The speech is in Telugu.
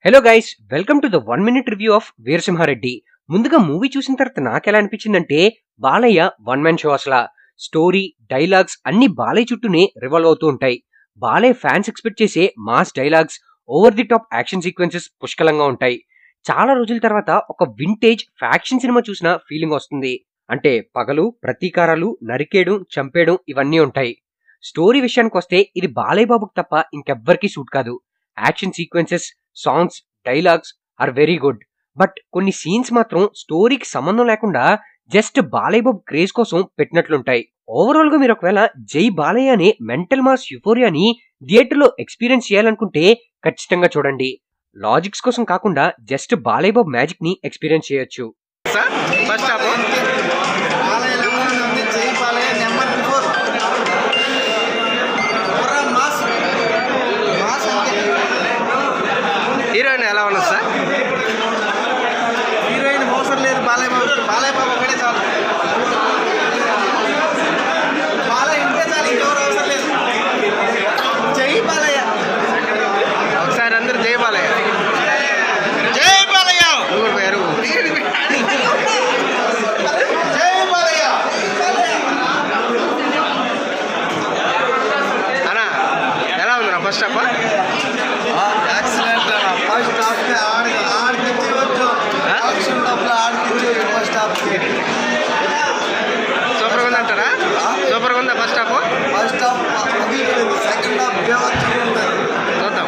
Hello guys, welcome to the 1 minute review of Veera Simha Reddy. ముందుగా మూవీ చూసిన తర్వాత నాకెలా అనిపించిందంటే, బాలయ్య వన్ మ్యాన్ షో. అసలు స్టోరీ, డైలాగ్స్ అన్ని బాలయ్య చుట్టూనే రివాల్వ్ అవుతూ ఉంటాయి. బాలయ్య ఫ్యాన్స్ ఎక్స్పెక్ట్ చేసే mass dialogues, over the top action sequences పుష్కలంగా ఉంటాయి. చాలా రోజుల తర్వాత ఒక వింటేజ్ ఫ్యాక్షన్ సినిమా చూసిన ఫీలింగ్ వస్తుంది. అంటే పగలు, ప్రతీకారాలు, నరికేయడం, చంపేయడం ఇవన్నీ ఉంటాయి. స్టోరీ విషయానికి వస్తే ఇది బాలయ్య బాబుకి తప్ప ఇంకెవ్వరికీ సూట్ కాదు. Action sequences, songs, dialogues are very good. But కొన్ని సీన్స్ మాత్రం స్టోరీకి సంబంధం లేకుండా జస్ట్ బాలయ్య బాబు క్రేజ్ కోసం పెట్టినట్లుంటాయి. ఓవరాల్ గా మీరు ఒకవేళ జై బాలయ్య అనే మెంటల్ మాస్ యుఫోరియాని థియేటర్ లో ఎక్స్పీరియన్స్ చేయాలనుకుంటే ఖచ్చితంగా చూడండి. లాజిక్స్ కోసం కాకుండా జస్ట్ బాలయ్య బాబు మ్యాజిక్ ని ఎక్స్పీరియన్స్ చేయొచ్చు. హీరోయిన్ ఎలా ఉన్నది సార్? హీరోయిన్ అవసరం లేదు. బాలయ్య బాబు ఒకటే చాలు. బాలయ్య ఇంటే చాలు, ఇంకెవరు అవసరం లేదు. జై బాలయ్య. ఒకసారి అందరు జై బాలయ్య. జై బాలయ్య. ఊరు పేరు జై బాలయ్య. అన్నా ఎలా ఉంది నా first half? Accident first half ఆడికిచ్చేవచ్చు. యాక్షన్ హాఫ్లో ఆడికిచ్చేవచ్చు. ఫస్ట్ హాఫ్కి సూపర్గా ఉంది అంటారా? సూపర్గా ఉందా ఫస్ట్ హాఫ్? ఫస్ట్ హాఫ్ పగిలిపోయింది. సెకండ్ హాఫ్ బేవచ్చు ఉంటుంది. చూద్దాం.